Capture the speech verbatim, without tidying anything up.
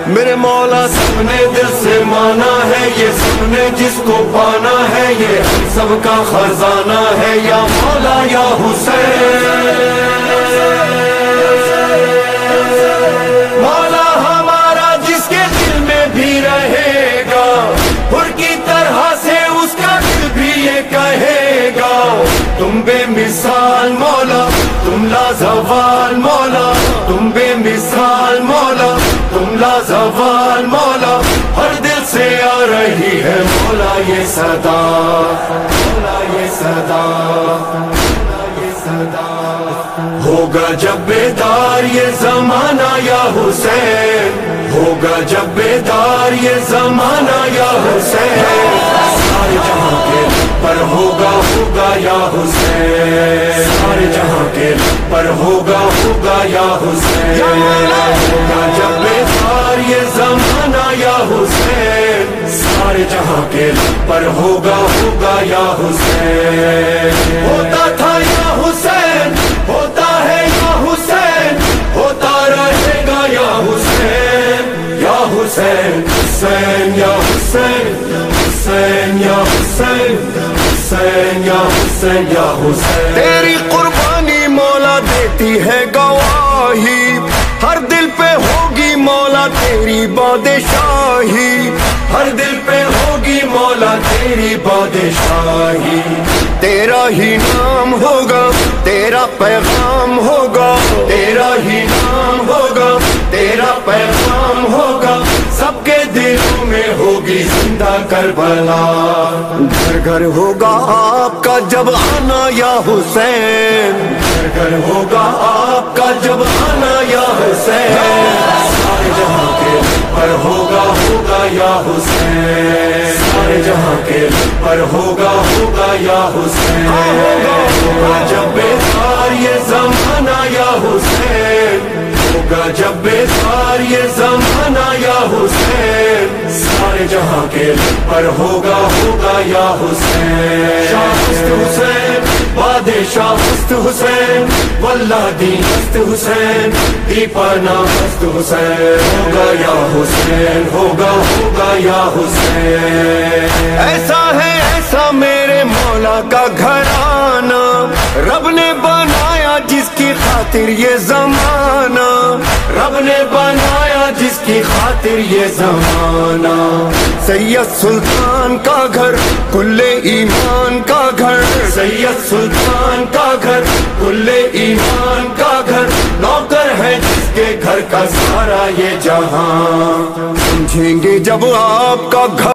میرے مولا سب نے دل سے مانا ہے، یہ سب نے جس کو پانا ہے، یہ ہم سب کا خزانہ ہے، یا مولا یا حسین۔ مولا ہمارا جس کے دل میں بھی رہے گا، حر کی طرح سے اس کا دل بھی یہ کہے گا، تم بے مثال مولا، تم لازوال مولا، تم بے مثال مولا، تم لازوال مولا، ہر دل سے آ رہی ہے مولا یہ صدا، مولا یہ صدا، مولا یہ صدا۔ ہوگا جب بیدار یہ زمانہ یا حسین، ہوگا جب بیدار یہ زمانہ یا حسین، سارے جہاں کے پر ہوگا ہوگا یا حسین، سارے جہاں کے پر ہوگا ہوگا یا حسین، ہوگا جب بیدار یہ زمانہ یا حسین، سارے جہاں کے پر ہوگا ہوگا یا حسین۔ ہوتا تھا یا حسین، ہوتا ہے یا حسین، ہوتا رہے گا یا حسین، یا حسین، حسین یا حسین، حسین یا حسین، حسین یا حسین یا حسین۔ تیری قربانی مولا دیتی ہے گواہی، ہر دل پہ ہوگی مولا تیری بادشاہی، ہر دل پہ ہوگی مولا تیری بادشاہی، تیرا ہی نام ہوگا، تیرا پیغام ہوگا، تیرا ہی نام ہوگا، تیرا پیغام ہوگا، سب کے دلوں میں ہوگی زندہ کربلا، گھر گھر ہوگا آپ کا جب آنا یا حسین، گھر گھر ہوگا آپ کا جب آنا یا حسین، سارے جہاں کے پر ہوگا ہوگا یا حسین، سارے جہاں کے پر ہوگا ہوگا یا حسین، ہوگا جب بیدار یہ زمانہ یا حسین، ہوگا جب بیدار یہ زمانہ یا حسین، سارے جہاں کے پر ہوگا ہوگا یا حسین۔ شاہ ہست حسین، بادشاہ ہست حسین، واللہ دین ہست حسین، دیپانا ہست حسین، ہوگا یا حسین، ہوگا ہوگا یا حسین۔ ایسا ہے ایسا میرے مولا کا گھرانہ، رب نے بنایا جس کی خاطر یہ زمانہ، رب نے بنایا جس کی خاطر یہ زمانہ، سید سلطان کا گھر کل ایمان کا گھر، سید سلطان کا گھر کل ایمان کا گھر، نوکر ہے جس کے گھر کا سارا یہ جہاں، سمجھیں گے جب آپ کا گھر